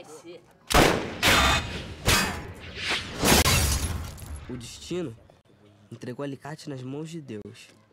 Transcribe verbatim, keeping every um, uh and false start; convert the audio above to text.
vai ser. O destino entregou o alicate nas mãos de Deus.